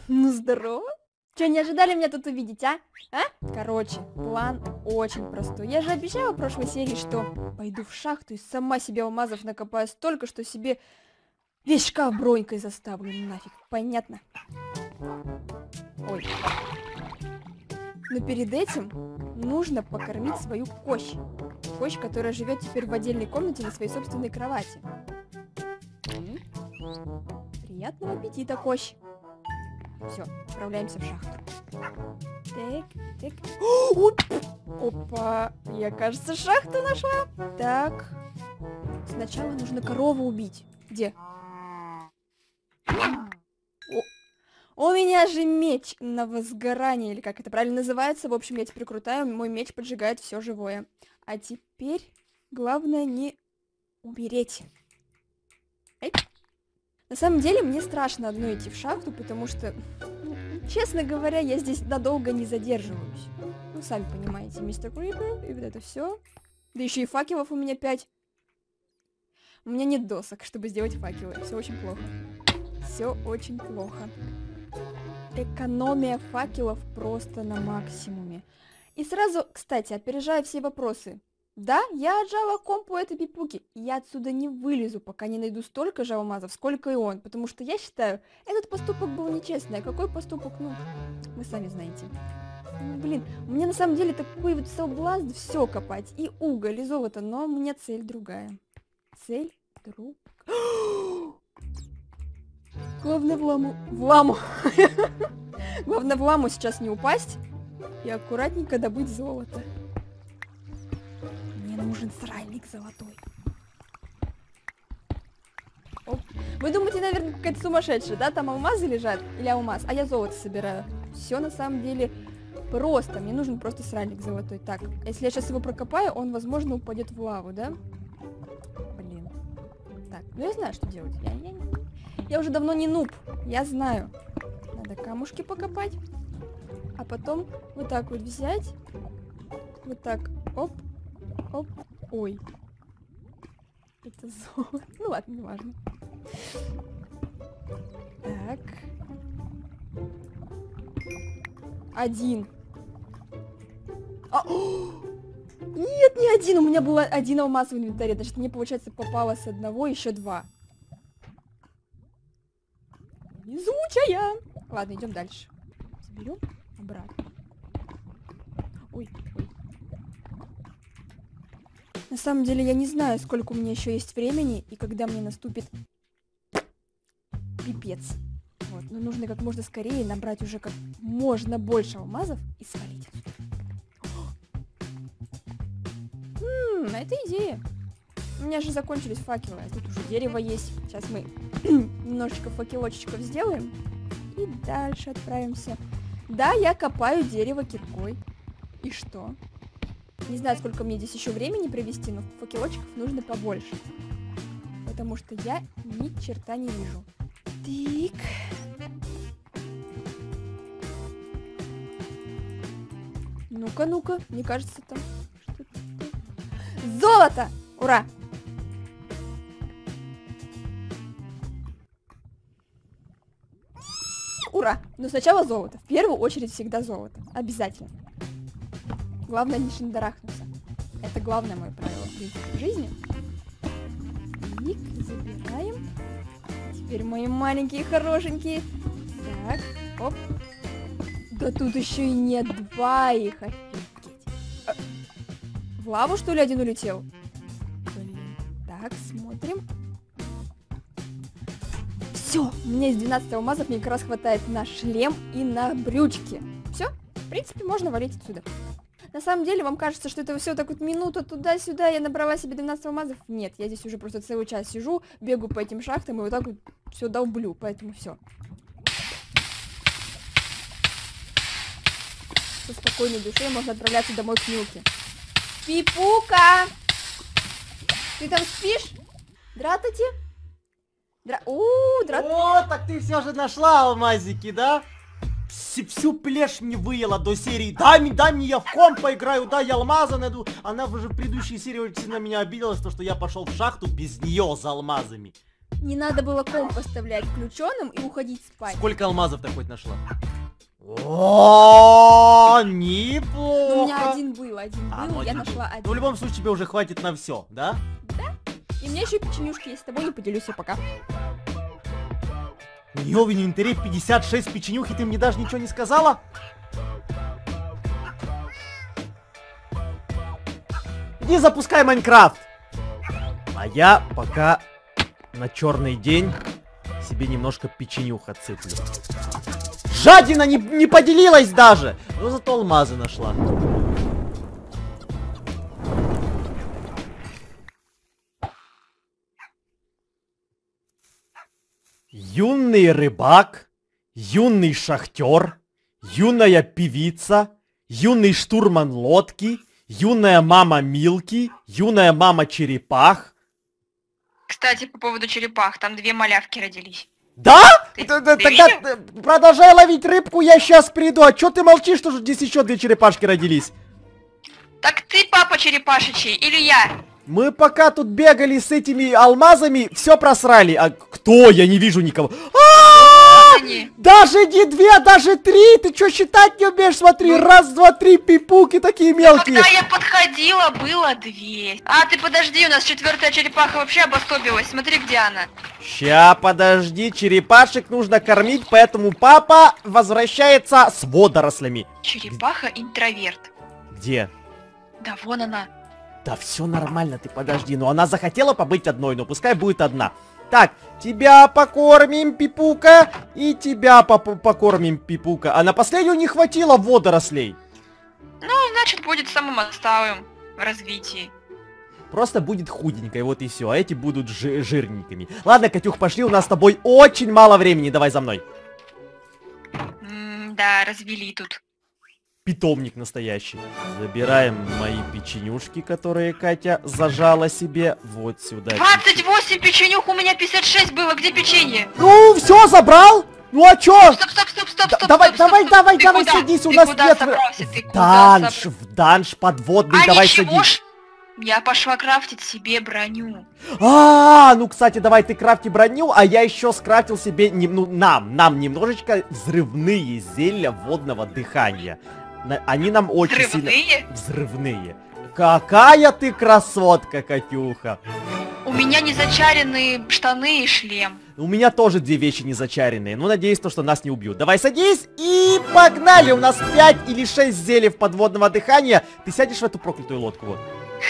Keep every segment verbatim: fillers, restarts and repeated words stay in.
Ну, здорово. Че, не ожидали меня тут увидеть, а? А? Короче, план очень простой. Я же обещала в прошлой серии, что пойду в шахту и сама себе алмазов накопаю столько, что себе весь шкаф бронькой заставлю нафиг. Понятно? Ой. Но перед этим нужно покормить свою Кощ. Кощ, которая живет теперь в отдельной комнате на своей собственной кровати. Приятного аппетита, Кощ. Все, отправляемся в шахту. Так, так. Опа, я, кажется, шахту нашла. Так, сначала нужно корову убить. Где? О, у меня же меч на возгорание, или как это правильно называется. В общем, я теперь крутая, мой меч поджигает все живое. А теперь главное не умереть. Эй. На самом деле, мне страшно одной идти в шахту, потому что, ну, честно говоря, я здесь надолго не задерживаюсь. Ну, сами понимаете, мистер Крипер, и вот это все. Да еще и факелов у меня пять. У меня нет досок, чтобы сделать факелы. Все очень плохо. Все очень плохо. Экономия факелов просто на максимуме. И сразу, кстати, опережая все вопросы. Да, я отжала комп у этой пипуки, и я отсюда не вылезу, пока не найду столько же алмазов, сколько и он, потому что я считаю, этот поступок был нечестный. А какой поступок, ну, вы сами знаете. Ну, блин, у меня на самом деле такой вот соблазн все копать, и уголь, и золото, но у меня цель другая. Цель друг... Главное в ламу... В ламу! Главное в ламу сейчас не упасть и аккуратненько добыть золото. Мне нужен сральник золотой. Оп. Вы думаете, наверное, какая-то сумасшедшая, да? Там алмазы лежат? Или алмаз? А я золото собираю. Все на самом деле просто. Мне нужен просто сральник золотой. Так, если я сейчас его прокопаю, он, возможно, упадет в лаву, да? Блин. Так, ну я знаю, что делать. Я, я, я уже давно не нуб. Я знаю. Надо камушки покопать. А потом вот так вот взять. Вот так. Оп. Оп. Ой. Это золото. Ну ладно, не важно. Так. Один. А, нет, не один. У меня было один алмаз в инвентаре. Значит, мне, получается, попало с одного еще два. Везучая. Ладно, идем дальше. Заберем обратно. Ой, ой. На самом деле, я не знаю, сколько у меня еще есть времени, и когда мне наступит пипец. Вот, но нужно как можно скорее набрать уже как можно больше алмазов и свалить отсюда. Ммм, это идея. У меня же закончились факелы, а тут уже дерево есть. Сейчас мы немножечко факелочечков сделаем и дальше отправимся. Да, я копаю дерево киркой. И что? Не знаю, сколько мне здесь еще времени провести, но факелочков нужно побольше. Потому что я ни черта не вижу. Так. Ну-ка, ну-ка. Мне кажется, там что-то... Золото! Ура! Ура! Но сначала золото. В первую очередь всегда золото. Обязательно. Главное не шандарахнуться. Это главное мое правило, в принципе, в жизни. Ник, забираем. Теперь мои маленькие хорошенькие. Так, оп. Да тут еще и нет два их. Офигеть. А, в лаву, что ли, один улетел? Блин. Так, смотрим. Все, у меня есть двенадцать алмазов, мне как раз хватает на шлем и на брючки. Все, в принципе, можно валить отсюда. На самом деле, вам кажется, что это все так вот минута туда-сюда, я набрала себе двенадцать алмазов? Нет, я здесь уже просто целый час сижу, бегаю по этим шахтам и вот так вот все долблю, поэтому все. Со спокойной душой можно отправляться домой к Милке. Пипука! Ты там спишь? Дратати? Дра... У, драт... О, так ты все же нашла алмазики, да? Всю плешь не выела до серии. Дай мне, дай мне, я в комп поиграю, да, я алмазы найду. Она уже в предыдущей серии очень сильно меня обиделась, то что я пошел в шахту без нее за алмазами. Не надо было комп поставлять включенным и уходить спать. Сколько алмазов-то хоть нашла? О, неплохо. У меня один был, один А, был, ну, я один нашла был. один. Ну, в любом случае, тебе уже хватит на все, да? Да. И у меня еще печенюшки есть, с тобой не поделюсь, я пока. У нее в инвентаре пятьдесят шесть печенюх, и ты мне даже ничего не сказала? Иди запускай Майнкрафт. А я пока на черный день себе немножко печенюх отсыплю. Жадина не, не поделилась даже! Но зато алмазы нашла. Юный рыбак, юный шахтер, юная певица, юный штурман лодки, юная мама Милки, юная мама черепах. Кстати, по поводу черепах, там две малявки родились. Да? Ты- Т- т- ты Тогда видел? э, продолжай ловить рыбку, я сейчас приду. А чё ты молчишь, что же здесь еще две черепашки родились? Так ты папа черепашечий или я? Мы пока тут бегали с этими алмазами, все просрали. А кто? Я не вижу никого. А-а-а! Они. Даже не две, даже три! Ты что, считать не умеешь? Смотри, раз, два, три, пипуки такие мелкие. Когда я подходила, было две. А, ты подожди, у нас четвертая черепаха вообще обособилась. Смотри, где она. Ща, подожди, черепашек нужно кормить, поэтому папа возвращается с водорослями. Черепаха интроверт. Где? Да вон она. Да все нормально, ты подожди. Но она захотела побыть одной, но пускай будет одна. Так, тебя покормим, Пипука, и тебя поп- покормим, Пипука. А на последнюю не хватило водорослей. Ну, значит, будет самым отсталым в развитии. Просто будет худенькой, вот и все. А эти будут жи- жирненькими. Ладно, Катюх, пошли, у нас с тобой очень мало времени. Давай за мной. М да, развели тут. Питомник настоящий. Забираем мои печенюшки, которые Катя зажала себе вот сюда. двадцать восемь печенюх, у меня пятьдесят шесть было, где печенье? Ну, все, забрал? Ну а чё? Стоп, стоп, стоп, стоп, Да- стоп, давай, стоп, давай, стоп, давай, ты давай, куда? садись, у Ты нас куда нет... собрался? Ты куда Данж, собрался? в данж подводный, А давай ничего садись. ж, я пошла крафтить себе броню. А, ну, кстати, давай ты крафти броню, а я еще скрафтил себе, нем- ну, нам, нам немножечко взрывные зелья водного дыхания. На- Они нам очень сильно... Взрывные? Взрывные. Какая ты красотка, Катюха. У меня не зачаренные штаны и шлем. У меня тоже две вещи не зачаренные. Ну, надеюсь, то, что нас не убьют. Давай садись и погнали. У нас пять или шесть зельев подводного дыхания. Ты сядешь в эту проклятую лодку, вот.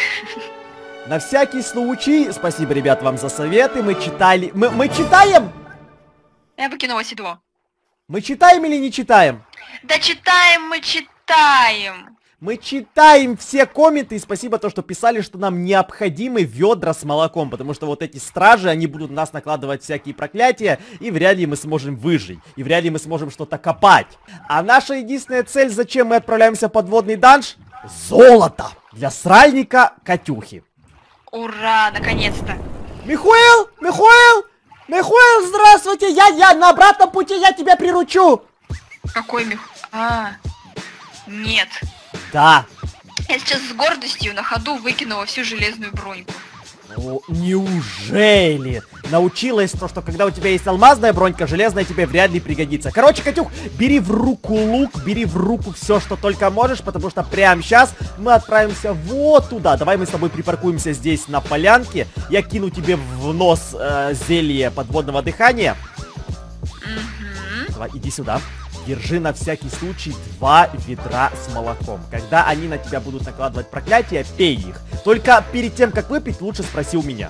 На всякий случай, спасибо, ребят, вам за советы. Мы читали... Мы, мы читаем? Я выкинула седло. Мы читаем или не читаем? Да читаем мы, читаем. Мы читаем все комменты, и спасибо то, что писали, что нам необходимы ведра с молоком, потому что вот эти стражи, они будут на нас накладывать всякие проклятия, и вряд ли мы сможем выжить, и вряд ли мы сможем что-то копать. А наша единственная цель, зачем мы отправляемся в подводный данж? Золото! Для сральника Катюхи. Ура, наконец-то. Михаил! Михаил! Михаил, здравствуйте! Я, я, на обратном пути я тебя приручу! Какой мех... А, нет. Да. Я сейчас с гордостью на ходу выкинула всю железную броньку. О, неужели? Научилась то, что когда у тебя есть алмазная бронька, железная тебе вряд ли пригодится. Короче, Катюх, бери в руку лук, бери в руку все, что только можешь, потому что прямо сейчас мы отправимся вот туда. Давай мы с тобой припаркуемся здесь на полянке. Я кину тебе в нос э, зелье подводного дыхания. Угу. Давай, иди сюда. Держи на всякий случай два ведра с молоком. Когда они на тебя будут накладывать проклятия, пей их. Только перед тем, как выпить, лучше спроси у меня.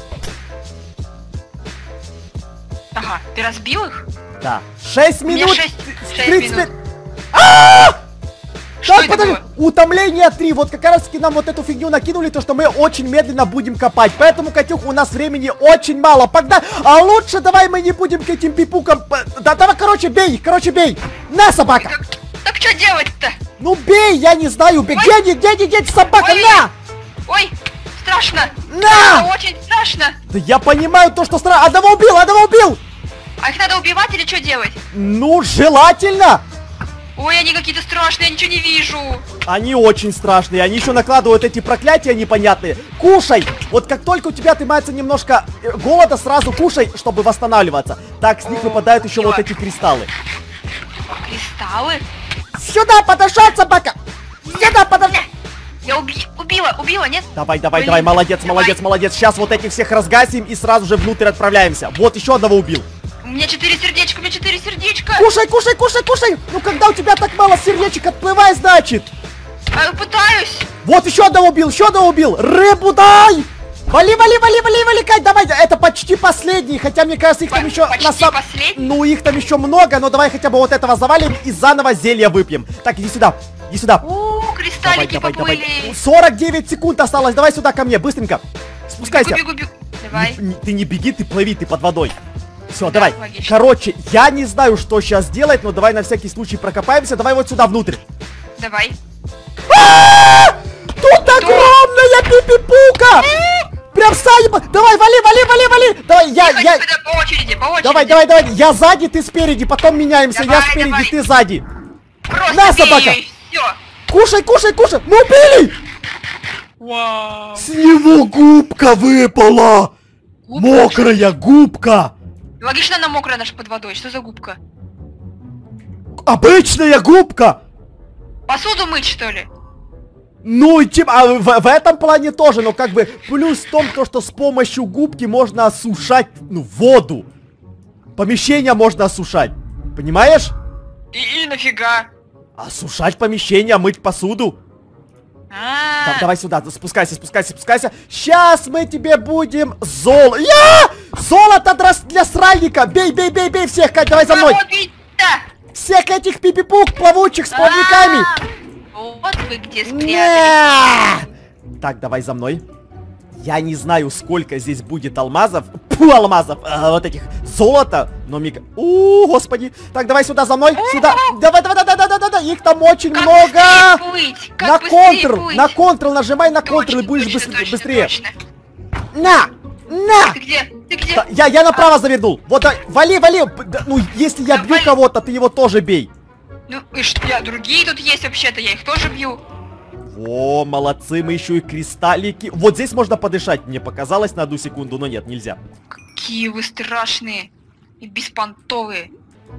Ага, ты разбил их? Да. Шесть У меня минут. шесть, шесть тридцать минут. минут. А! Что Так, это подожди. было? Утомление три. Вот как раз таки нам вот эту фигню накинули, то что мы очень медленно будем копать. Поэтому, Катюх, у нас времени очень мало. Погнали. А лучше давай мы не будем к этим пипукам. Да, давай, короче, бей их, короче, бей. На, собака. Так, так что делать-то? Ну бей, я не знаю. Бей. Где, где, где, где, где собака? Ой. На! Ой, страшно. На! Это очень страшно. Да я понимаю то, что страшно. Одного убил, одного убил. А их надо убивать или что делать? Ну, желательно. Ой, они какие-то страшные, я ничего не вижу. Они очень страшные. Они еще накладывают эти проклятия непонятные. Кушай! Вот как только у тебя отнимается немножко голода, сразу кушай, чтобы восстанавливаться. Так, с них выпадают еще вот эти кристаллы. Кристаллы? Сюда подошел, собака! Сюда подошел! Я уби убила, убила, нет? Давай, давай, Блин, давай, молодец, давай. молодец, молодец. Сейчас вот этих всех разгасим и сразу же внутрь отправляемся. Вот еще одного убил. У меня четыре сердечка, у меня четыре сердечка. Кушай, кушай, кушай, кушай! Ну когда у тебя так мало сердечек, отплывай, значит! А, пытаюсь. Вот еще одного убил, еще одного убил! Рыбу дай! Вали, вали, вали, вали, вали, Кать, давай! Это почти последний, хотя мне кажется, их там еще... Почти на сам... последний? Ну, их там еще много, но давай хотя бы вот этого завалим и заново зелье выпьем. Так, иди сюда, иди сюда. О, кристаллики Давай, давай, поплыли. давай. сорок девять секунд осталось, давай сюда ко мне, быстренько. Спускайся. Бегу, бегу, бегу. Давай. Не- ты не беги, ты плыви, ты под водой. Все, давай. логично. Короче, я не знаю, что сейчас делать, но давай на всякий случай прокопаемся. Давай вот сюда внутрь. Давай. Тут огромная пипи-пука! Прям сайба! Давай, вали, вали, вали, вали! Давай, я, Тихо, я... тихо, да, по очереди, по очереди. Давай, давай, давай, я сзади, ты спереди, потом меняемся. Давай, я спереди, давай. ты сзади. Просто На, бей собака! её, и всё. Кушай, кушай, кушай! Мы убили! Вау. С него губка выпала! Губка? Мокрая губка! Логично, она мокрая наша под водой. Что за губка? Обычная губка! Посуду мыть, что ли? Ну, типа, а в, в этом плане тоже, но как бы плюс в том, то, что с помощью губки можно осушать, ну, воду. Помещение можно осушать. Понимаешь? И, и нафига? Осушать помещение, мыть посуду. А, Так, давай сюда, спускайся, спускайся, спускайся. Сейчас мы тебе будем зол... Я! Золото для, для сральника! Бей, бей, бей, бей всех, Кать, давай за мной! кого бить-то? Всех этих пипипук плавучих с плавниками! А, Вот вы где спрятались. Не! Так, давай за мной. Я не знаю, сколько здесь будет алмазов. Пу, алмазов! А, вот этих золота. Но миг... У, господи. Так, давай сюда за мной. Сюда. Давай, давай, давай, давай, давай, давай. Их там очень Как много. быстрее плыть, как На быстрее контр, плыть. на контр нажимай на контр Точно, и будешь точно, быстр- точно, быстрее. точно. На! На! Ты где? Ты где? Да, Я, я направо завернул. Вот, да, вали, вали. Да, ну, если я Да, бью вали. кого-то, ты его тоже бей. Ну и что? Я, другие тут есть вообще-то, я их тоже бью. О, молодцы, мы еще и кристаллики. Вот здесь можно подышать. Мне показалось на одну секунду, но нет, нельзя. Какие вы страшные и беспонтовые.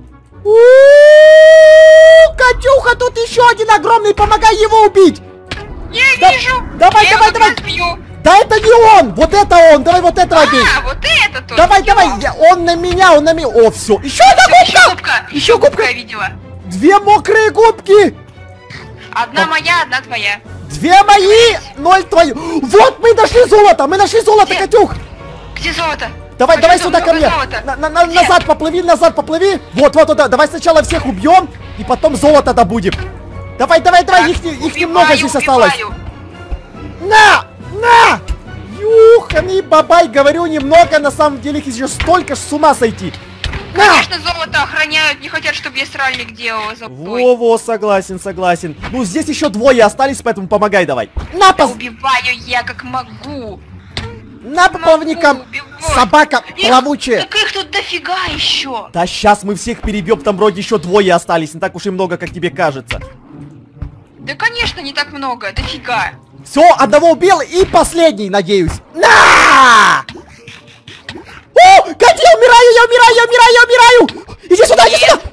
У-у-у, Катюха, тут еще один огромный, помогай его убить! Я Да- вижу! давай, я давай, его как давай. раз бью. Да это не он! Вот это он! Давай вот этого бей! А, вот это тут! Давай, Ё. давай! я- он на меня, он на меня! О, все! Еще одна Еще губка! губка! Еще Еще губка. губка я видела. Две мокрые губки! Одна моя, одна твоя. Две мои! Ноль твои! Вот мы нашли золото! Мы нашли золото, Где? Катюх! Где золото? Давай, Хочу давай зо- сюда ко много мне! золота. На- на- на- Где? назад поплыви, назад поплыви! Вот, вот, вот, да. Давай сначала всех убьем, и потом золото добудем. Давай, давай, давай, Так, их, не- их убиваю, немного здесь осталось. убиваю. На! На! Юхани, бабай, говорю, немного, на самом деле их еще столько, ж с ума сойти. На! Конечно, золото охраняют, не хотят, чтобы я сральник делала за мной. Во-во, согласен, согласен. Ну, здесь еще двое остались, поэтому помогай давай. На, Да по, убиваю я как могу. на по плавникам. Могу убивать. Собака Их- плавучая. Так их тут дофига еще. Да сейчас мы всех перебьем, там вроде еще двое остались, не так уж и много, как тебе кажется. Да, конечно, не так много, дофига. Все, одного убил и последний, надеюсь. На! О, Катя, я умираю, я умираю, я умираю, я умираю! Иди сюда, иди сюда!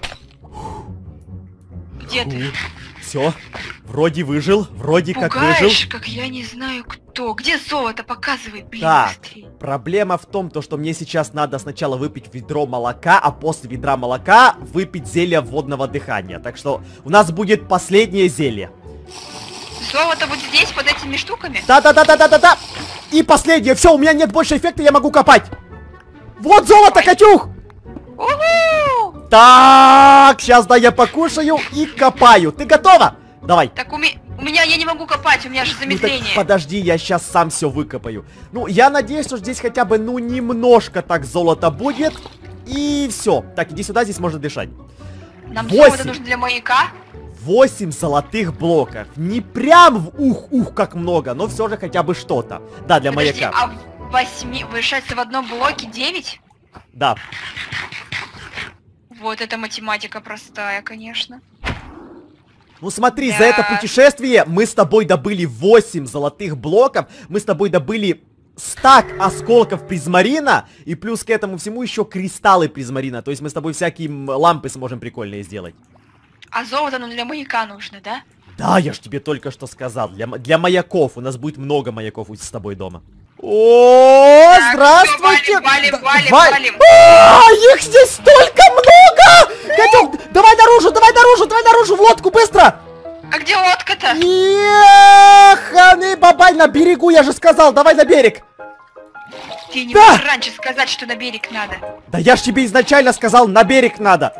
Где ты? Все, вроде выжил, вроде как выжил. Пугаешь, как я не знаю кто. Где золото? Показывай, блин, Так, быстрее. проблема в том, то, что мне сейчас надо сначала выпить ведро молока, а после ведра молока выпить зелье водного дыхания. Так что у нас будет последнее зелье. Золото вот здесь, под этими штуками? Да-да-да-да-да-да-да! И последнее. Все, у меня нет больше эффекта, я могу копать. Вот золото, Катюх! Уху! Так, сейчас да я покушаю и копаю. Ты готова? Давай. Так у, ми- у меня, я не могу копать, у меня же Ну так замедление. подожди, я сейчас сам все выкопаю. Ну, я надеюсь, что здесь хотя бы, ну, немножко так золота будет. И все. Так, иди сюда, здесь можно дышать. Нам восемь. золото нужно для маяка? восемь золотых блоков. Не прям в ух-ух как много, но все же хотя бы что-то. Да, для Подожди, маяка. а в восьми, вышается в одном блоке девять? Да. Вот это математика простая, конечно. Ну смотри, Да. за это путешествие мы с тобой добыли восемь золотых блоков, мы с тобой добыли стак осколков призмарина, и плюс к этому всему еще кристаллы призмарина. То есть мы с тобой всякие м, лампы сможем прикольные сделать. А золото нам для маяка нужно, да? Да, я ж тебе только что сказал. Для, м- для маяков. У нас будет много маяков у- с тобой дома. О, Так, здравствуйте! всё, валим, Да- валим, ва- валим. А, их здесь столько много! Катюк, давай наружу, давай наружу, давай наружу, в лодку, быстро! А где лодка-то? Еханы, бабай, на берегу, я же сказал, давай на берег! Ты не Да! можешь раньше сказать, что на берег надо. Да я ж тебе изначально сказал, на берег надо!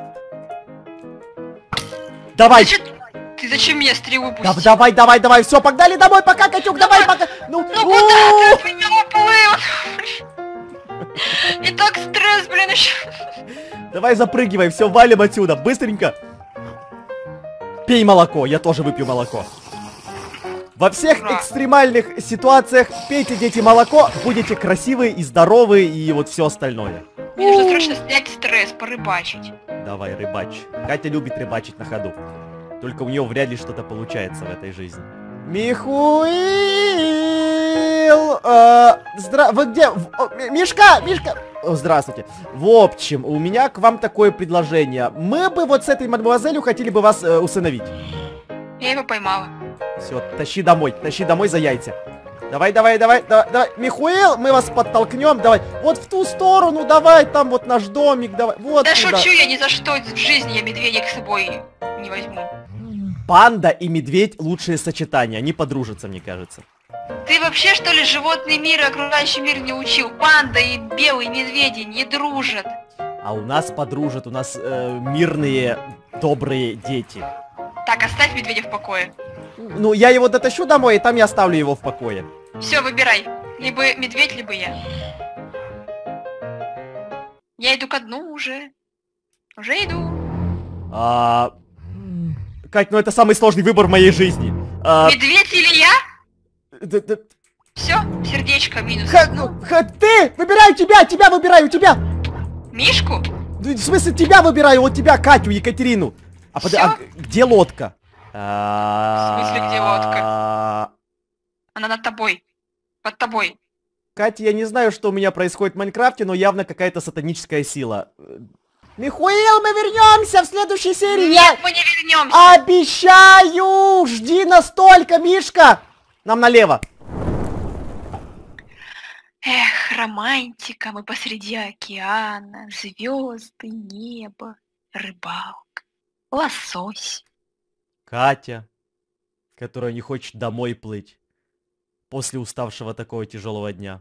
Давай! Ты, чё- ты зачем меня стрелу Да, пустил? давай, давай, давай, все, погнали домой, пока, Катюк, давай, пока! Ну, Ну у, куда ты от меня уплыл? И так стресс, блин, еще. Давай запрыгивай, все, валим отсюда, быстренько! Пей молоко, я тоже выпью молоко. Во всех Ура. экстремальных ситуациях пейте, дети, молоко, будете красивые и здоровые, и вот все остальное. Мне нужно срочно снять стресс, порыбачить. Давай, рыбачь. Катя любит рыбачить на ходу. Только у нее вряд ли что-то получается в этой жизни. Михуил! э, здра... Вы где? В- о, Ми- Мишка! Мишка! О, здравствуйте. В общем, у меня к вам такое предложение. Мы бы вот с этой мадемуазелью хотели бы вас э, усыновить. Я его поймала. Все, тащи домой, тащи домой за яйца. Давай, давай, давай, давай, давай. Михуил, мы вас подтолкнем, давай. Вот в ту сторону, давай, там вот наш домик, давай. Вот Да туда. шучу, я ни за что в жизни я медведя к собой не возьму. Панда и медведь лучшее сочетание, они подружатся, мне кажется. Ты вообще, что ли, животный мир и окружающий мир не учил? Панда и белые медведи не дружат. А у нас подружат, у нас э, мирные, добрые дети. Так, оставь медведя в покое. Ну, я его дотащу домой, и там я оставлю его в покое. Все, выбирай. Либо медведь, либо я. Я иду ко дну уже. Уже иду. А... Кать, ну это самый сложный выбор в моей жизни. А... Медведь или я? д- д- Все, сердечко минус. Ха- ну, ха- ты! Выбираю тебя! Тебя выбираю! Тебя! Мишку? Ну, в смысле, тебя выбираю! Вот тебя, Катю, Екатерину! А, под... Всё? а где лодка? В смысле, где лодка? Она над тобой. Под тобой. Катя, я не знаю, что у меня происходит в Майнкрафте, но явно какая-то сатаническая сила. Михуил, мы вернемся в следующей серии! Нет, мы не вернемся. Обещаю! Жди настолько, Мишка! Нам налево. Эх, романтика, мы посреди океана, звезды, небо, рыбалка, лосось. Катя, которая не хочет домой плыть после уставшего такого тяжелого дня.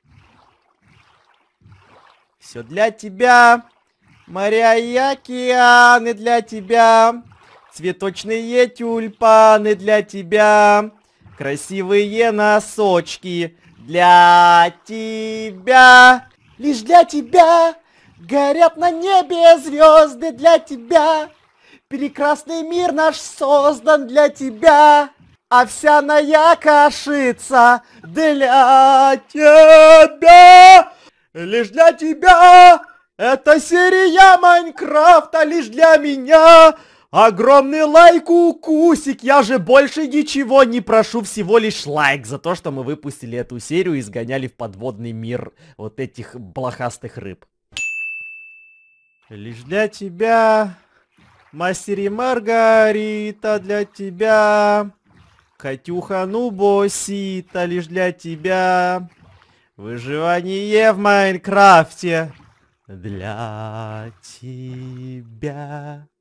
Все для тебя, моря и океаны для тебя, цветочные тюльпаны для тебя, красивые носочки для тебя, лишь для тебя горят на небе звезды для тебя. Прекрасный мир наш создан для тебя, овсяная кашица для тебя. Лишь для тебя эта серия Майнкрафта, лишь для меня. Огромный лайк, укусик, я же больше ничего не прошу, всего лишь лайк за то, что мы выпустили эту серию и сгоняли в подводный мир вот этих блохастых рыб. Лишь для тебя, Мастер и Маргарита, для тебя, Катюха Нубосита, лишь для тебя, выживание в Майнкрафте для тебя.